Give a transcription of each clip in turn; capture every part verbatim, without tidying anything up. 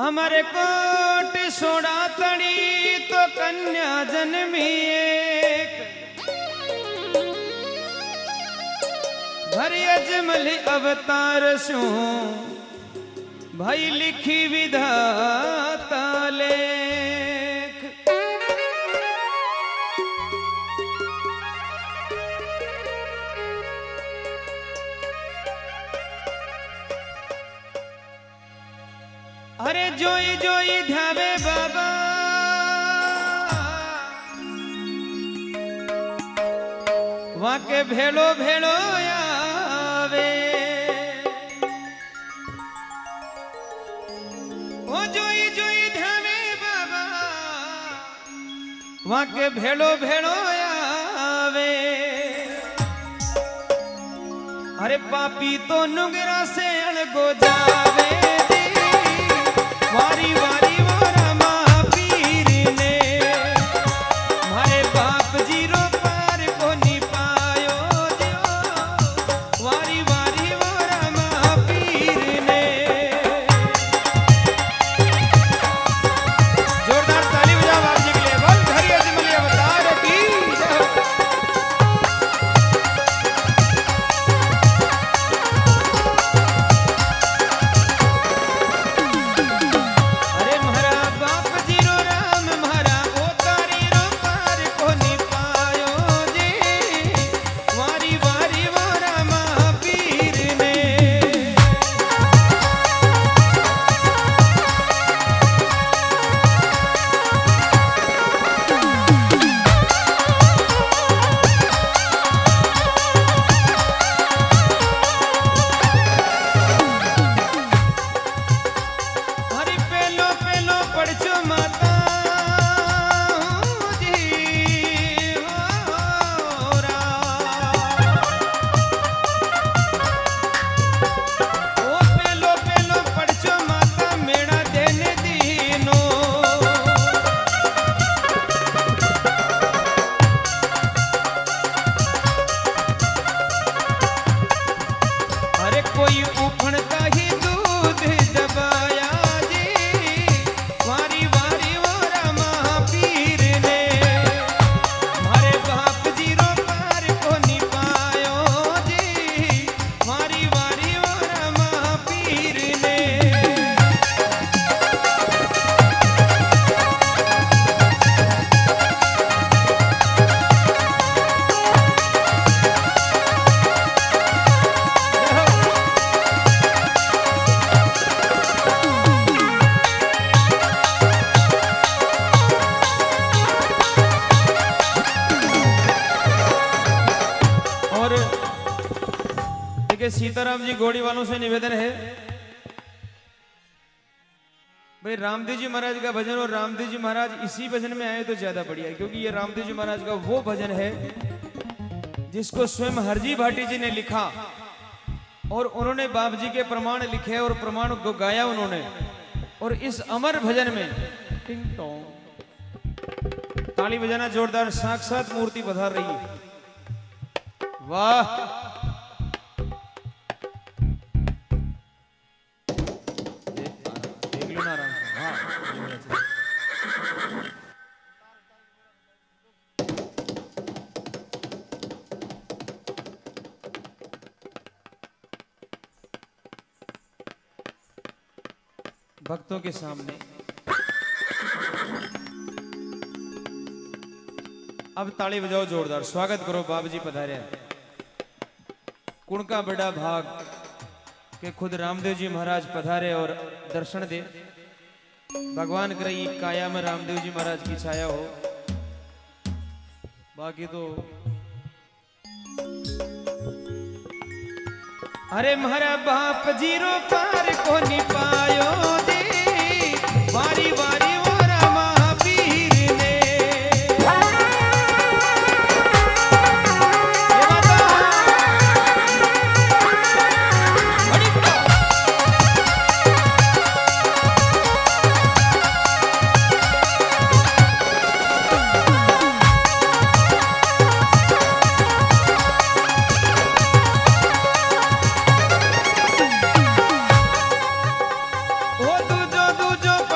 हमारे coat soda तड़ी तो कन्या जन्मी एक भरी अजमल अवतार सू भाई लिखी विधाता लेख। अरे जोई जोई ध्यावे बाबा वाके भेड़ो भेड़ो आवे ओ जोई जोई ध्यावे बाबा वाके भेड़ो भेड़ो आवे। अरे पापी तो नुगरा से अड़गो जावे वारी वारी वारा महापीर ने मारे बाप जीरो पार को नी पायो जो वारी वारी वारा महापीर ने। जोरदार ताली बजाओ आप जी के लिए। बोल धरी अजमल अवतार की सीताराम जी घोड़ी वालों से निवेदन है भाई रामदेव जी महाराज का भजन और रामदेव जी महाराज इसी भजन में आए तो ज्यादा बढ़िया है, क्योंकि ये रामदेव जी महाराज का वो भजन है जिसको स्वयं हरजी भाटी जी ने लिखा और उन्होंने बाप जी के प्रमाण लिखे और प्रमाण को गाया उन्होंने। और इस अमर भजन में टिंग टोंग ताली बजाना जोरदार, साक्षात मूर्ति पधार रही है। वाह भक्तों के सामने अब ताली बजाओ जोरदार, स्वागत करो बाबा जी पधारे। कुण का बड़ा भाग के खुद रामदेव जी महाराज पधारे और दर्शन दे। भगवान करे काया में रामदेव जी महाराज की छाया हो, बाकी तो अरे मारा बाप जीरो पार को नहीं पायो दे वारी वारी वारा महावीर ने। दूजो दूजो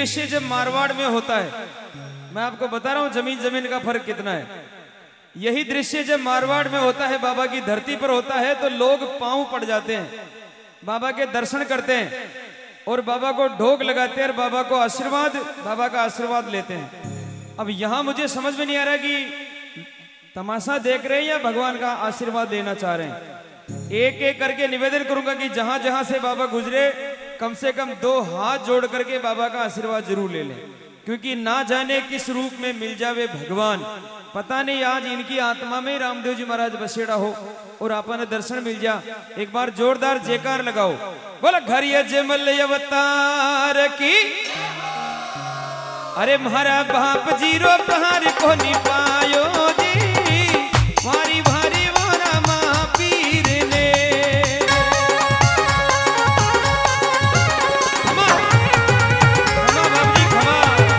दृश्य जब मारवाड़ में होता है, मैं आपको बता रहा हूं जमीन जमीन का फर्क कितना है। यही दृश्य जब मारवाड़ में होता है, बाबा की धरती पर होता है, तो लोग पांव पड़ जाते हैं, बाबा के दर्शन करते हैं और बाबा को ढोक लगाते हैं और बाबा को आशीर्वाद बाबा का आशीर्वाद लेते हैं। अब यहां मुझे समझ में नहीं आ रहा कि तमाशा देख रहे हैं या भगवान का आशीर्वाद लेना चाह रहे हैं। एक एक करके निवेदन करूंगा कि जहां जहां से बाबा गुजरे कम से कम दो हाथ जोड़ करके बाबा का आशीर्वाद जरूर ले लें, क्योंकि ना जाने किस रूप में मिल जावे भगवान। पता नहीं आज इनकी आत्मा में रामदेव जी महाराज बसेड़ा हो और आपने दर्शन मिल जा। एक बार जोरदार जयकार लगाओ, बोला घर ये जमल अवतार की। अरे महारा बाप जीरो पहाड़ को नहीं पायो जी, भारी भारी वारा महापीर ने। खमा खमा बाप जी खमा।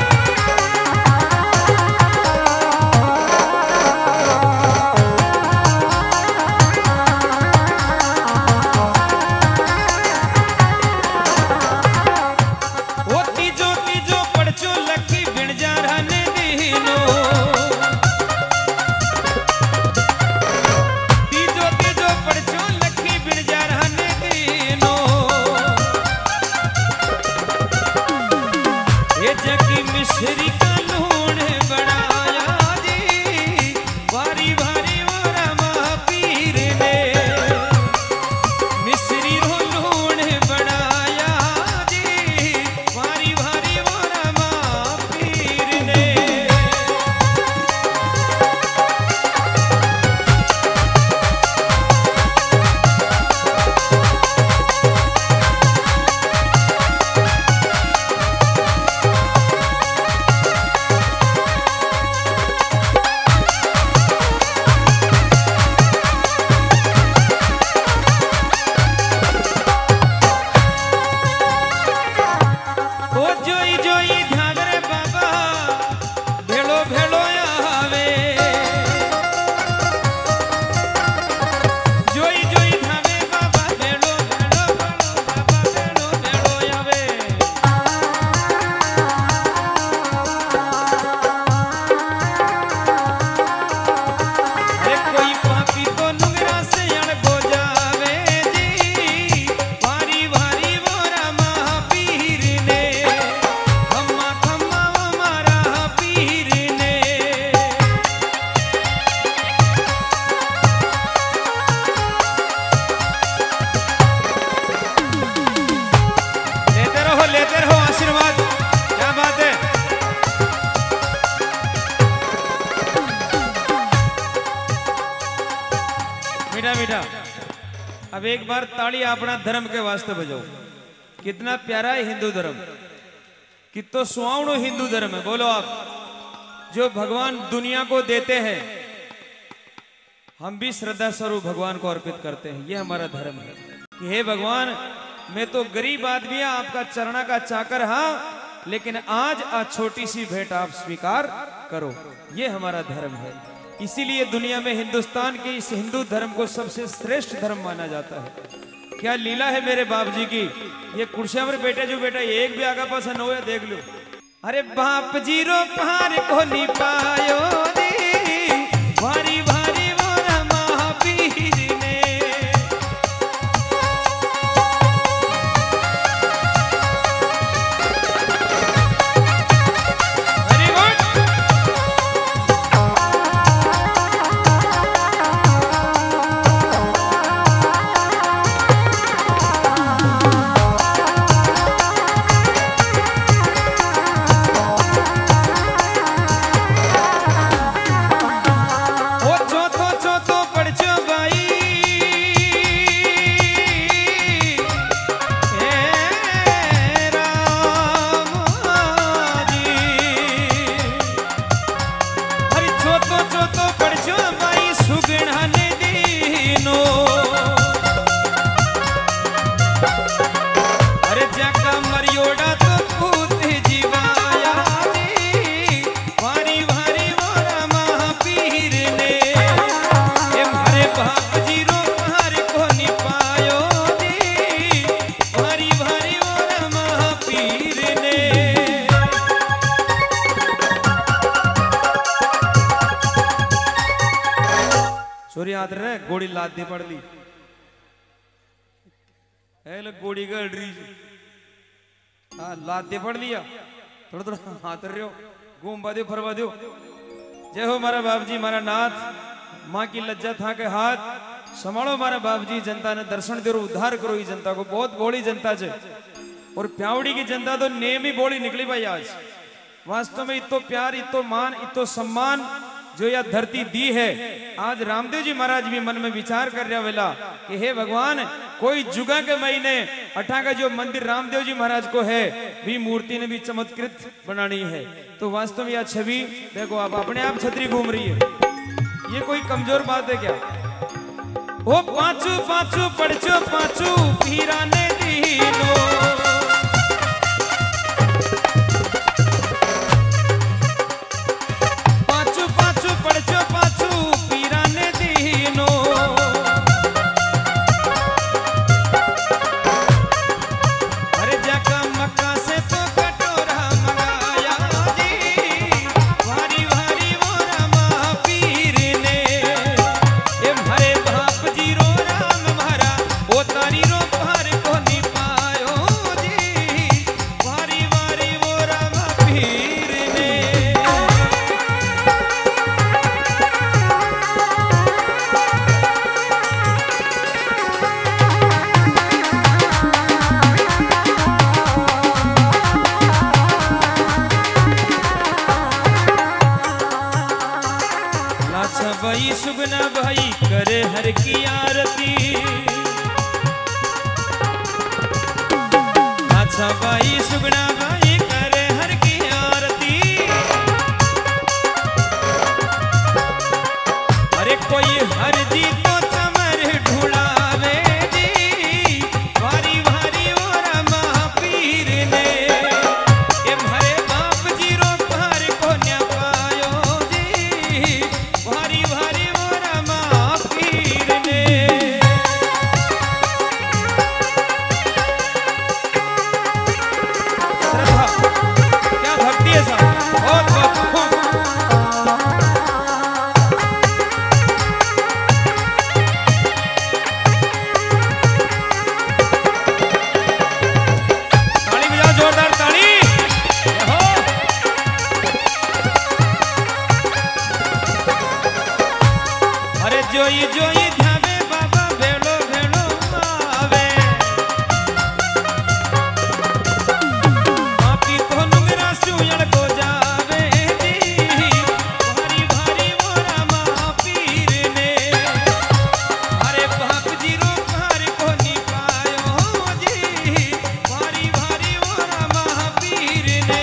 मिश्री का लूण बनाया जी, भारी भारी वारा महापीर ने। मिश्री रो लूण बनाया जी, भारी भारी वारा महापीर ने। अब एक बार ताली अपना धर्म के वास्ते बजाओ। कितना प्यारा है हिंदू धर्म, कितो सुहावनो हिंदू धर्म है। बोलो आप, जो भगवान दुनिया को देते हैं हम भी श्रद्धा स्वरूप भगवान को अर्पित करते हैं। ये हमारा धर्म है कि हे भगवान, मैं तो गरीब आदमी, आपका चरणा का चाकर, हाँ, लेकिन आज आज छोटी सी भेंट आप स्वीकार करो। ये हमारा धर्म है। इसीलिए दुनिया में हिंदुस्तान के इस हिंदू धर्म को सबसे श्रेष्ठ धर्म माना जाता है। क्या लीला है मेरे बाप जी की। ये कुर्सिया पर बैठे जो बेटा एक भी आगा पास न हो, देख लो। अरे बाप जी रो पहाड़ को नहीं पायो रे, भारी भारी वारा महापीर ने। रे गोड़ी लाद दे पड़ ली है गोड़ी गड़ रही हाँ लाद दे पड़ लिया थोड़ा थोड़ा हाथ रहे हो घूमवा दो फरवा दो। जय हो मारा बाप जी मारा नाथ माँ की लज्जा था के हाथ संभालो मारा बाप जी जनता ने दर्शन दे उद्धार करो इस जनता को बहुत बोली जनता है और प्यावड़ी की जनता तो नेम ही बोली निकली भाई आज वास्तव में इतो प्यार इतो मान इतो सम्मान जो यह धरती दी है। आज रामदेव जी महाराज भी मन में विचार कर रहा वेला कि हे भगवान कोई जुगा के महीने अठा का जो मंदिर रामदेव जी महाराज को है भी मूर्ति ने भी चमत्कृत बनानी है। तो वास्तव में यह छवि देखो आप अपने आप छतरी घूम रही है ये कोई कमजोर बात है क्या। ओ पांचू पांचू पड़चो पांचू पीराने दीनो भाई सुगना भाई करे हर की आरती अच्छा भाई सुगना भाई करे हर की आरती अरे कोई हर जी तो चमर ढूंढावे जी भारी भारी और महापीर ने ये भरे बाप जी रो पार को न पायो जी भारी भारी और महापीर ने क्या भक्ति है साहब बहुत बहुत खूब जोई जोई ध्यावे बाबा भेड़ो भेड़ो आवे आपी तो नुंगरा सुयड़ को जावे जी भारी भारी मोरा महापीर ने अरे बाप जी रो पार को नी पायो जी भारी भारी मोरा महापीर ने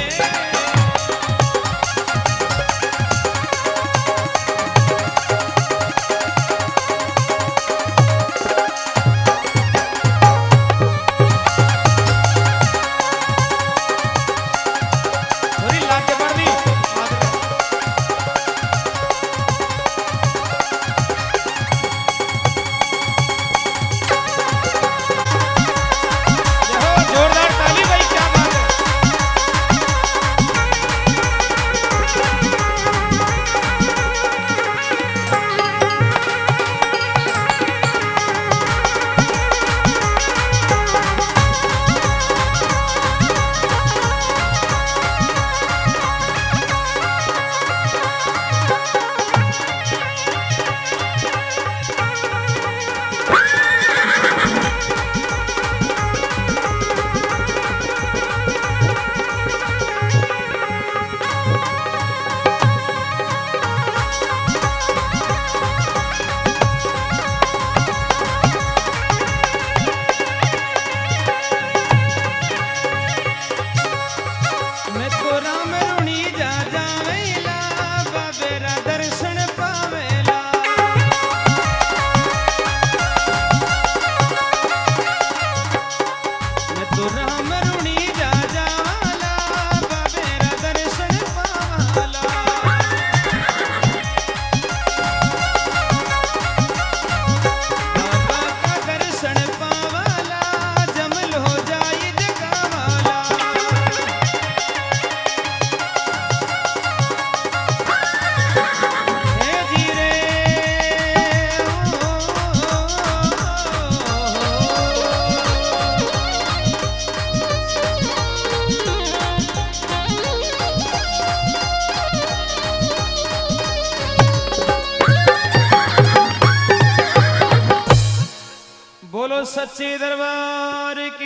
बोलो सच्चे दरबार की।